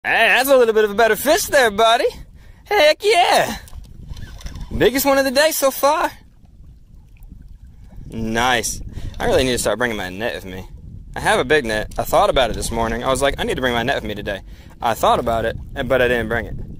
Hey, that's a little bit of a better fish there, buddy. Heck yeah. Biggest one of the day so far. Nice. I really need to start bringing my net with me. I have a big net. I thought about it this morning. I was like, I need to bring my net with me today. I thought about it, but I didn't bring it.